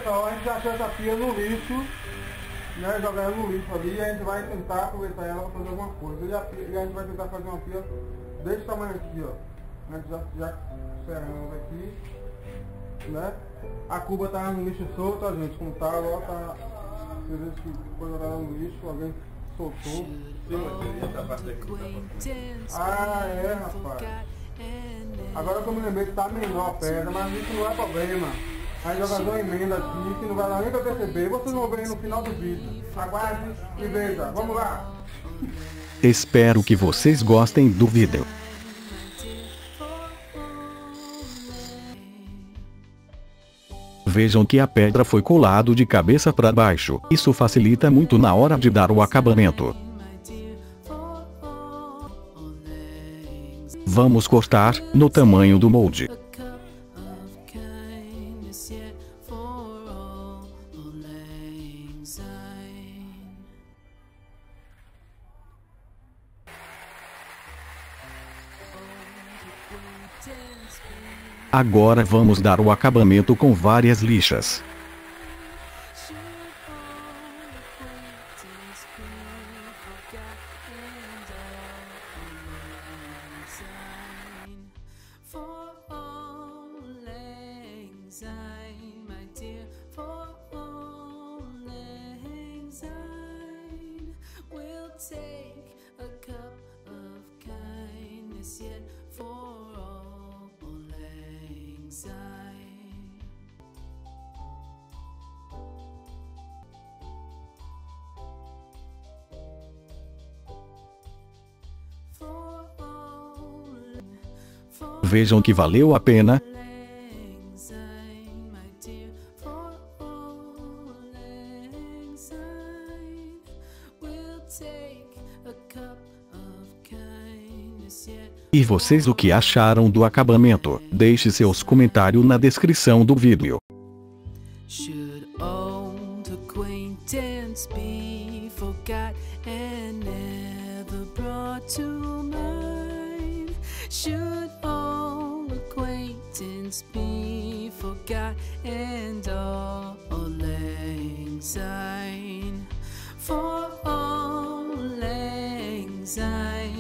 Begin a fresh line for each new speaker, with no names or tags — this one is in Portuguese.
pessoal, a gente já achou essa pia no lixo, né? Jogar ela no lixo ali e a gente vai tentar aproveitar ela para fazer alguma coisa. E a gente vai tentar fazer uma pia desse tamanho aqui, ó. A gente já cerramos aqui, né? A cuba tá no lixo solto, ó, gente, como tá, ó, tá. Vocês viram que foi jogada no lixo, alguém soltou. Ah, é, rapaz. Agora que eu me lembrei que tá menor a pedra, mas isso não é problema. Aí o jogador emenda aqui, que não vai dar nem pra perceber. Vocês vão ver no final do vídeo. Aguarde e veja. Vamos lá!
Espero que vocês gostem do vídeo. Vejam que a pedra foi colado de cabeça para baixo. Isso facilita muito na hora de dar o acabamento. Vamos cortar no tamanho do molde. Agora vamos dar o acabamento com várias lixas. Vejam que valeu a pena. E vocês, o que acharam do acabamento? Deixe seus comentários na descrição do vídeo.
Should old acquaintance be forgot and never brought to mind? Should old acquaintance be forgot and all lang syne? For all lang syne.